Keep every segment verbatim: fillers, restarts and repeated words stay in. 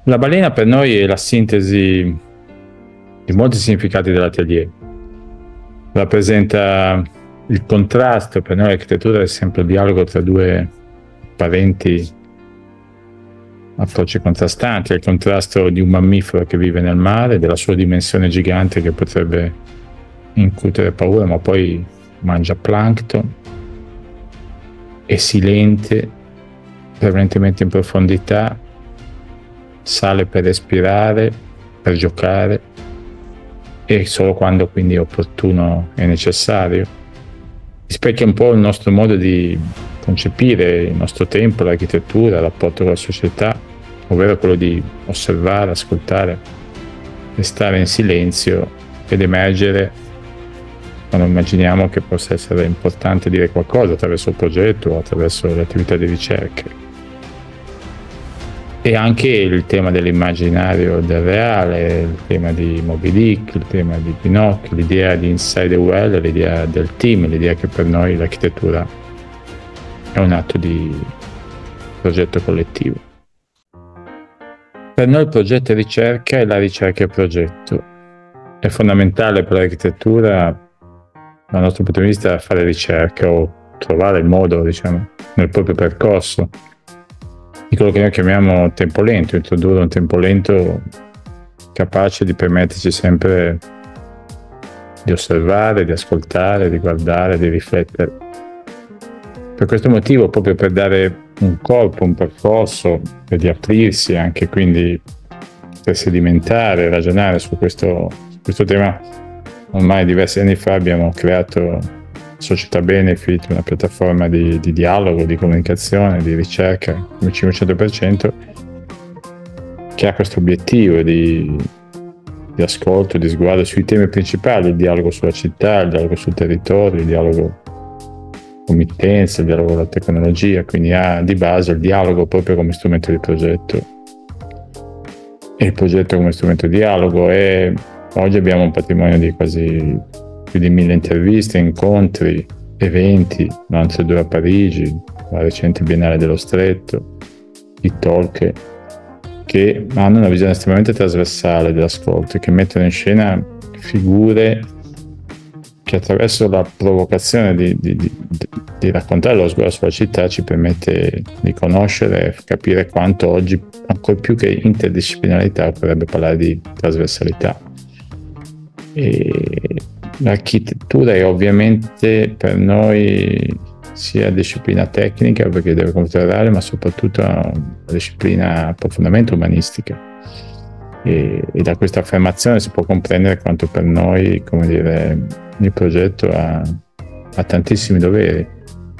La balena per noi è la sintesi di molti significati dell'atelier. Rappresenta il contrasto, per noi l'architettura è sempre il dialogo tra due apparenti approcci contrastanti, il contrasto di un mammifero che vive nel mare, della sua dimensione gigante che potrebbe incutere paura, ma poi mangia plancton, è silente, prevalentemente in profondità, sale per respirare, per giocare, e solo quando quindi è opportuno e necessario. Rispecchia un po' il nostro modo di concepire il nostro tempo, l'architettura, il rapporto con la società, ovvero quello di osservare, ascoltare, restare in silenzio ed emergere quando immaginiamo che possa essere importante dire qualcosa attraverso il progetto o attraverso le attività di ricerca. E anche il tema dell'immaginario del reale, il tema di Moby Dick, il tema di Pinocchio, l'idea di Inside the Well, l'idea del team, l'idea che per noi l'architettura è un atto di progetto collettivo. Per noi il progetto è ricerca e la ricerca è progetto. È fondamentale per l'architettura, dal nostro punto di vista, fare ricerca o trovare il modo, diciamo, nel proprio percorso di quello che noi chiamiamo tempo lento, introdurre un tempo lento capace di permetterci sempre di osservare, di ascoltare, di guardare, di riflettere. Per questo motivo, proprio per dare un corpo, un percorso, per di aprirsi anche, quindi per sedimentare, ragionare su questo, su questo tema, ormai diversi anni fa abbiamo creato Società Benefit, una piattaforma di, di dialogo, di comunicazione, di ricerca, come cinquecento per cento, che ha questo obiettivo di, di ascolto, di sguardo sui temi principali, il dialogo sulla città, il dialogo sul territorio, il dialogo committenza, il dialogo con la tecnologia, quindi ha di base il dialogo proprio come strumento di progetto e il progetto come strumento di dialogo. E oggi abbiamo un patrimonio di quasi più di mille interviste, incontri, eventi, l'Antre due a Parigi, la recente Biennale dello Stretto, i talk, che hanno una visione estremamente trasversale dell'ascolto e che mettono in scena figure che attraverso la provocazione di, di, di, di raccontare lo sguardo sulla città ci permette di conoscere e capire quanto oggi, ancora più che interdisciplinarità, potrebbe parlare di trasversalità. E l'architettura è ovviamente per noi sia disciplina tecnica, perché deve considerare, ma soprattutto una disciplina profondamente umanistica. E, e da questa affermazione si può comprendere quanto per noi, come dire, il progetto ha, ha tantissimi doveri.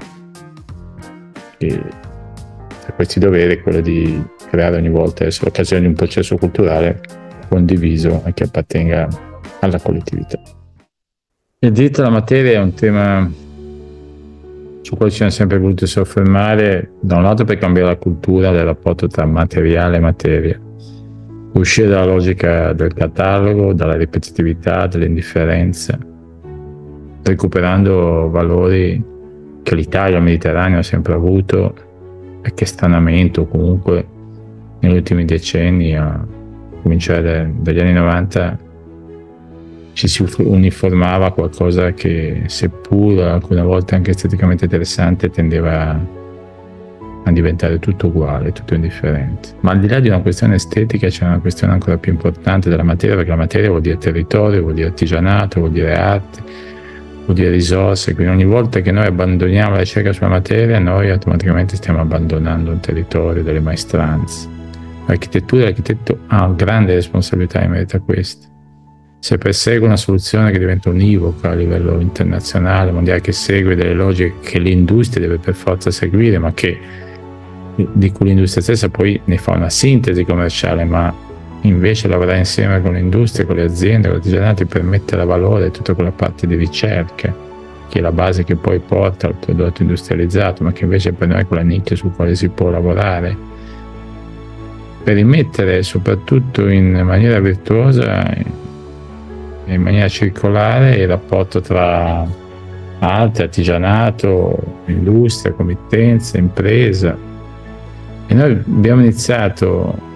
E tra questi doveri quello di creare ogni volta essere l'occasione di un processo culturale condiviso e che appartenga alla collettività. Il diritto alla materia è un tema su cui ci siamo sempre voluti soffermare, da un lato per cambiare la cultura del rapporto tra materiale e materia, uscire dalla logica del catalogo, dalla ripetitività, dell'indifferenza, recuperando valori che l'Italia, il Mediterraneo ha sempre avuto e che stranamente o comunque negli ultimi decenni, a cominciare dagli anni novanta, ci si uniformava a qualcosa che, seppur alcune volte anche esteticamente interessante, tendeva a diventare tutto uguale, tutto indifferente. Ma al di là di una questione estetica c'è una questione ancora più importante della materia, perché la materia vuol dire territorio, vuol dire artigianato, vuol dire arte, vuol dire risorse. Quindi ogni volta che noi abbandoniamo la ricerca sulla materia, noi automaticamente stiamo abbandonando un territorio, delle maestranze. L'architettura, l'architetto ha una grande responsabilità in merito a questo. Se persegue una soluzione che diventa univoca a livello internazionale, mondiale, che segue delle logiche che l'industria deve per forza seguire, ma che di cui l'industria stessa poi ne fa una sintesi commerciale, ma invece lavorare insieme con l'industria, con le aziende, con gli artigianati per mettere a valore tutta quella parte di ricerca che è la base che poi porta al prodotto industrializzato, ma che invece per noi è quella nicchia su quale si può lavorare, per rimettere soprattutto in maniera virtuosa, in maniera circolare, il rapporto tra arte, artigianato, industria, committenza, impresa. E noi abbiamo iniziato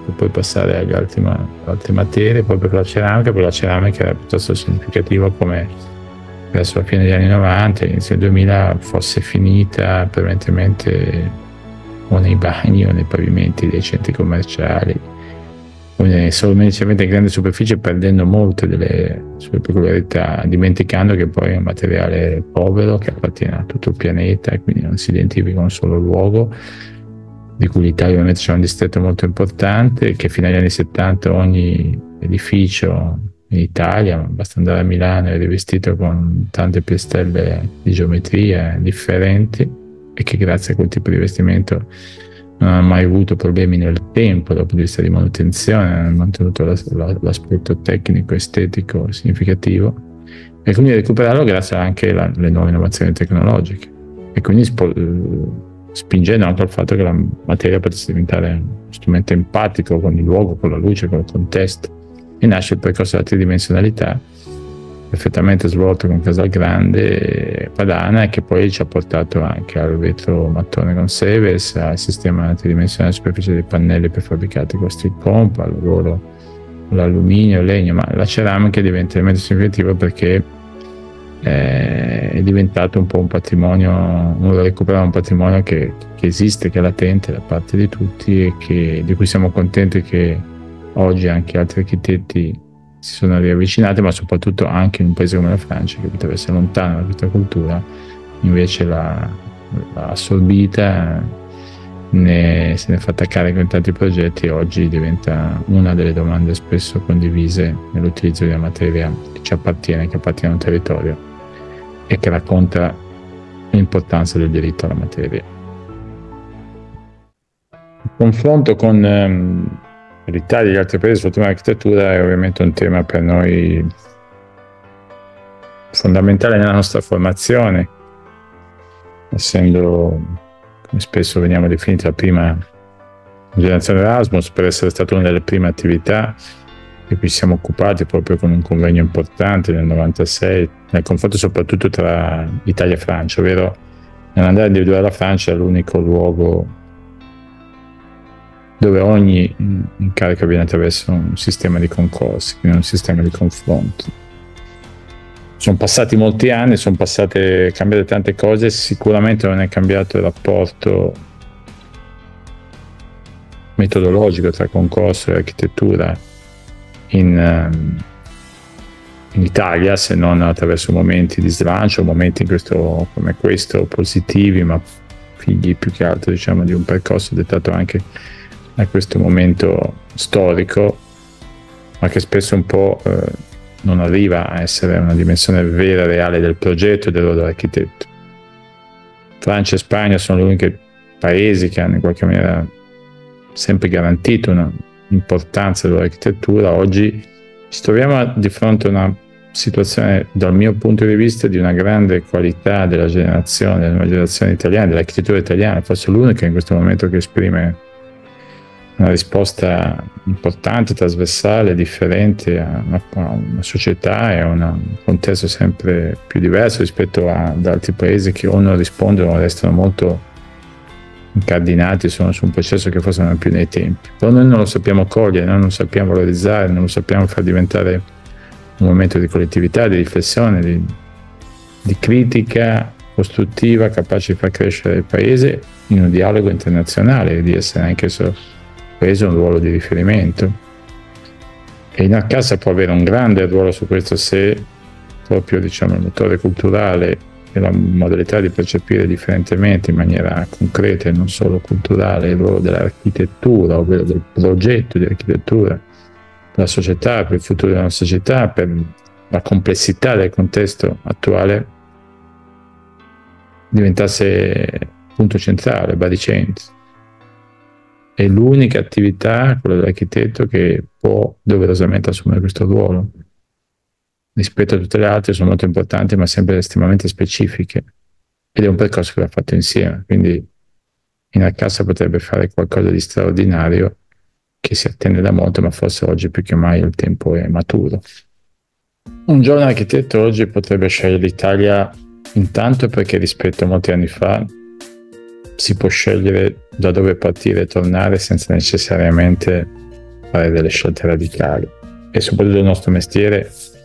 per poi passare agli altri, ma- altre materie, poi per la ceramica, per la ceramica era piuttosto significativo come verso la fine degli anni novanta, inizio del duemila fosse finita prevalentemente o nei bagni o nei pavimenti dei centri commerciali, solo inizialmente in grande superficie, perdendo molte delle sue peculiarità, dimenticando che poi è un materiale povero che appartiene a tutto il pianeta e quindi non si identifica un solo luogo, di cui l'Italia ovviamente c'è un distretto molto importante, che fino agli anni settanta ogni edificio in Italia, basta andare a Milano, è rivestito con tante piastrelle di geometria differenti, e che grazie a quel tipo di vestimento non ha mai avuto problemi nel tempo dal punto di vista di manutenzione, ha mantenuto la, la, l'aspetto tecnico, estetico significativo, e quindi recuperarlo grazie anche alle nuove innovazioni tecnologiche, e quindi spo, spingendo anche al fatto che la materia potesse diventare uno strumento empatico con il luogo, con la luce, con il contesto, e nasce il percorso della tridimensionalità perfettamente svolto con Casalgrande Padana, e che poi ci ha portato anche al vetro mattone con Seves, al sistema tridimensionale superficie dei pannelli prefabbricati con Strip Comp, al lavoro con l'alluminio, il legno, ma la ceramica diventa elemento significativo perché eh, è diventato un po' un patrimonio, uno recuperare un patrimonio che, che esiste, che è latente da parte di tutti, e che, di cui siamo contenti che oggi anche altri architetti si sono riavvicinati, ma soprattutto anche in un paese come la Francia, che potrebbe essere lontano da questa cultura, invece l'ha, l'ha assorbita, ne, se ne è fatta carico in tanti progetti, e oggi diventa una delle domande spesso condivise nell'utilizzo di una materia che ci appartiene, che appartiene a un territorio e che racconta l'importanza del diritto alla materia. Il confronto con ehm, l'Italia e gli altri paesi sul tema dell'architettura è ovviamente un tema per noi fondamentale nella nostra formazione, essendo, come spesso veniamo definiti, la prima generazione Erasmus, per essere stata una delle prime attività di cui siamo occupati proprio con un convegno importante nel novantasei, nel confronto soprattutto tra Italia e Francia, ovvero nell'andare a individuare la Francia è l'unico luogo dove ogni incarico viene attraverso un sistema di concorsi, quindi un sistema di confronto. Sono passati molti anni, sono passate, cambiate tante cose, sicuramente non è cambiato il rapporto metodologico tra concorso e architettura in, in Italia, se non attraverso momenti di slancio, momenti in questo, come questo positivi, ma figli più che altro, diciamo, di un percorso dettato anche a questo momento storico, ma che spesso un po' eh, non arriva a essere una dimensione vera, reale del progetto e del ruolo dell'architetto. Francia e Spagna sono gli unici paesi che hanno in qualche maniera sempre garantito un'importanza dell'architettura. Oggi ci troviamo di fronte a una situazione, dal mio punto di vista, di una grande qualità della generazione, della nuova generazione italiana, dell'architettura italiana, forse l'unica in questo momento che esprime una risposta importante, trasversale, differente a una, a una società e a una, un contesto sempre più diverso rispetto ad altri paesi che o non rispondono o restano molto incardinati, sono su un processo che forse non è più nei tempi. Però noi non lo sappiamo cogliere, noi non lo sappiamo valorizzare, non lo sappiamo far diventare un momento di collettività, di riflessione, di, di critica costruttiva, capace di far crescere il paese in un dialogo internazionale e di essere anche so, paese un ruolo di riferimento. E in Arcassa può avere un grande ruolo su questo se proprio, diciamo, il motore culturale e la modalità di percepire differentemente in maniera concreta e non solo culturale il ruolo dell'architettura, ovvero del progetto di architettura per la società, per il futuro della nostra società, per la complessità del contesto attuale, diventasse punto centrale, baricentro. È l'unica attività, quella dell'architetto, che può doverosamente assumere questo ruolo. Rispetto a tutte le altre sono molto importanti, ma sempre estremamente specifiche. Ed è un percorso che va fatto insieme. Quindi in Arcassa potrebbe fare qualcosa di straordinario che si attende da molto, ma forse oggi più che mai il tempo è maturo. Un giovane architetto oggi potrebbe scegliere l'Italia intanto perché rispetto a molti anni fa si può scegliere da dove partire e tornare senza necessariamente fare delle scelte radicali, e soprattutto il nostro mestiere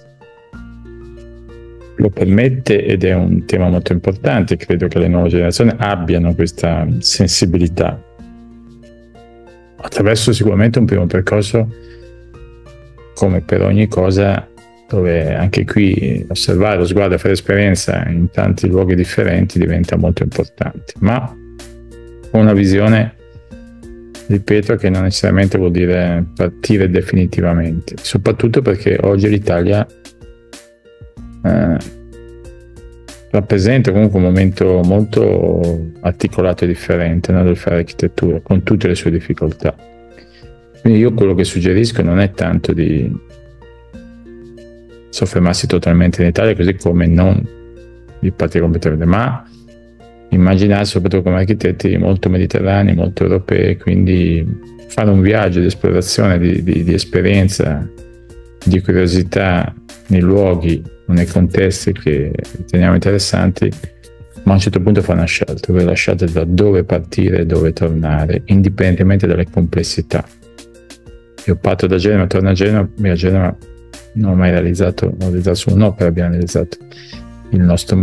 lo permette, ed è un tema molto importante. Credo che le nuove generazioni abbiano questa sensibilità attraverso sicuramente un primo percorso, come per ogni cosa, dove anche qui osservare lo sguardo e fare esperienza in tanti luoghi differenti diventa molto importante, ma con una visione, ripeto, che non necessariamente vuol dire partire definitivamente, soprattutto perché oggi l'Italia eh, rappresenta comunque un momento molto articolato e differente, no, del fare architettura, con tutte le sue difficoltà. Quindi io quello che suggerisco non è tanto di soffermarsi totalmente in Italia, così come non di partire completamente, ma immaginarsi, soprattutto come architetti, molto mediterranei, molto europei, quindi fare un viaggio di esplorazione, di, di, di esperienza, di curiosità nei luoghi, nei contesti che riteniamo interessanti, ma a un certo punto fare una scelta, la scelta da dove partire e dove tornare, indipendentemente dalle complessità. Io parto da Genova, torno a Genova, a Genova non ho mai realizzato, ho realizzato solo un'opera, abbiamo realizzato. Il nostro,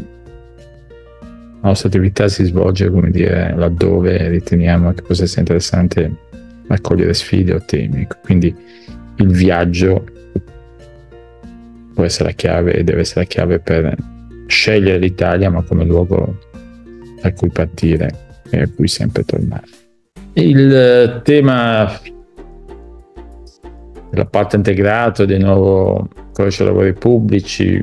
la nostra attività si svolge, come dire, laddove riteniamo che possa essere interessante raccogliere sfide o temi. Quindi il viaggio può essere la chiave e deve essere la chiave per scegliere l'Italia, ma come luogo a cui partire e a cui sempre tornare. Il tema della parte integrata, di nuovo codice dei lavori pubblici,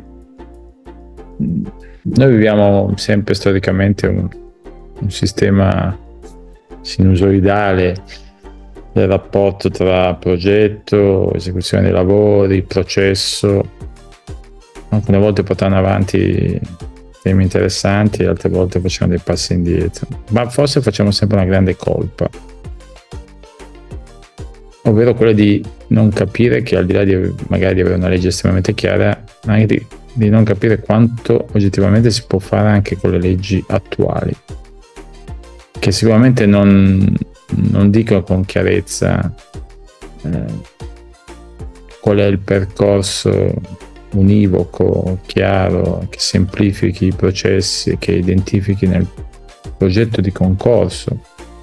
noi viviamo sempre storicamente un, un sistema sinusoidale del rapporto tra progetto, esecuzione dei lavori, processo, alcune volte portando avanti temi interessanti, altre volte facciamo dei passi indietro, ma forse facciamo sempre una grande colpa, ovvero quella di non capire che, al di là di magari di avere una legge estremamente chiara, anche di, di non capire quanto oggettivamente si può fare anche con le leggi attuali, che sicuramente non, non dicono con chiarezza eh, qual è il percorso univoco, chiaro, che semplifichi i processi e che identifichi nel progetto di concorso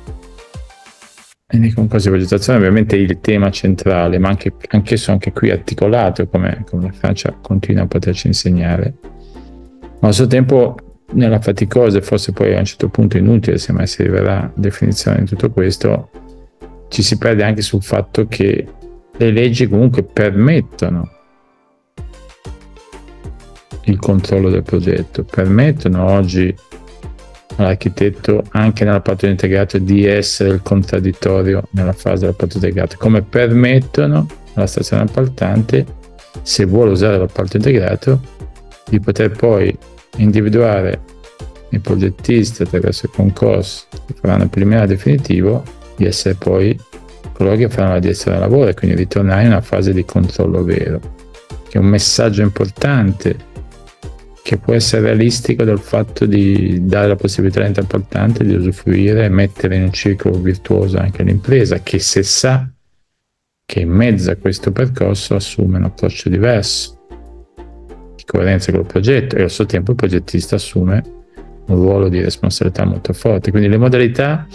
e nei concorsi di progettazione ovviamente il tema centrale, ma anche anch'esso anche qui articolato, come, come la Francia continua a poterci insegnare, ma allo stesso tempo nella faticosa e forse poi a un certo punto inutile, se mai si arriverà a definizione di tutto questo, ci si perde anche sul fatto che le leggi comunque permettono il controllo del progetto, permettono oggi all'architetto, anche nella parte integrata, di essere il contraddittorio nella fase del parte integrato, come permettono alla stazione appaltante, se vuole usare l'appalto integrato, di poter poi individuare i progettisti attraverso il concorso che faranno il preliminare definitivo, di essere poi coloro che faranno la direzione del lavoro e quindi ritornare in una fase di controllo vero, che è un messaggio importante che può essere realistico del fatto di dare la possibilità all'ente appaltante di usufruire e mettere in un circolo virtuoso anche l'impresa, che se sa che in mezzo a questo percorso assume un approccio diverso, di coerenza con il progetto, e allo stesso tempo il progettista assume un ruolo di responsabilità molto forte. Quindi le modalità,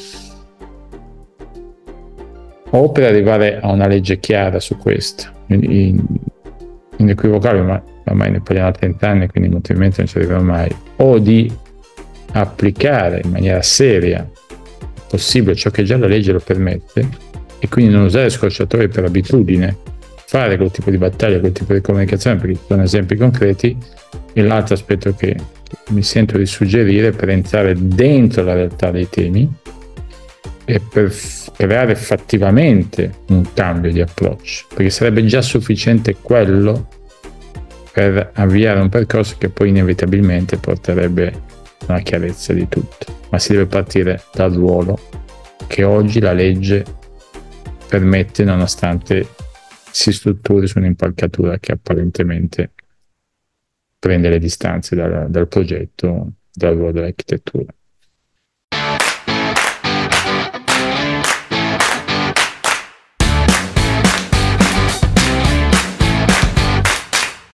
o per arrivare a una legge chiara su questo, inequivocabile, ma ormai ne parliamo da trent'anni, quindi molto probabilmente non ci arriverà mai, o di applicare in maniera seria possibile ciò che già la legge lo permette, e quindi non usare scorciatoie per abitudine, fare quel tipo di battaglia, quel tipo di comunicazione, perché ci sono esempi concreti. E l'altro aspetto che mi sento di suggerire per entrare dentro la realtà dei temi e per creare fattivamente un cambio di approccio, perché sarebbe già sufficiente quello per avviare un percorso che poi inevitabilmente porterebbe alla chiarezza di tutto, ma si deve partire dal ruolo che oggi la legge permette, nonostante si strutturi su un'impalcatura che apparentemente prende le distanze dal, dal progetto, dal ruolo dell'architettura.